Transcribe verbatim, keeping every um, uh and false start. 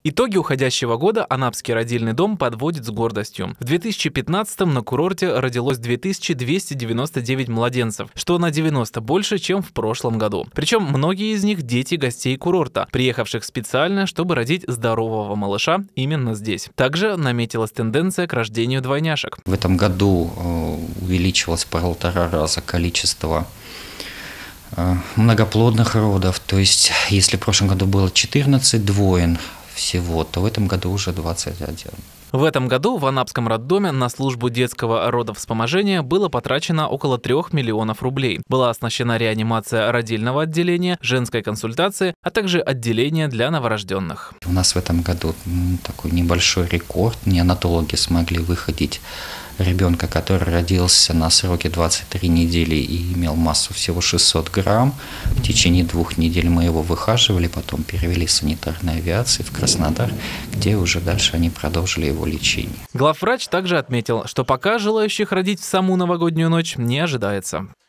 Итоги уходящего года Анапский родильный дом подводит с гордостью. В две тысячи пятнадцатом на курорте родилось две тысячи двести девяносто девять младенцев, что на девяносто больше, чем в прошлом году. Причем многие из них дети гостей курорта, приехавших специально, чтобы родить здорового малыша именно здесь. Также наметилась тенденция к рождению двойняшек. В этом году увеличилось в полтора раза количество многоплодных родов. То есть, если в прошлом году было четырнадцать двоен всего, то в этом году уже двадцать один. В этом году в Анапском роддоме на службу детского родовспоможения было потрачено около трех миллионов рублей. Была оснащена реанимация родильного отделения, женской консультации, а также отделение для новорожденных. У нас в этом году такой небольшой рекорд. Неонатологи смогли выходить ребенка, который родился на сроке двадцать три недели и имел массу всего шестьсот грамм. В течение двух недель мы его выхаживали, потом перевели санитарной авиации в Краснодар, где уже дальше они продолжили его лечение. Главврач также отметил, что пока желающих родить в саму новогоднюю ночь не ожидается.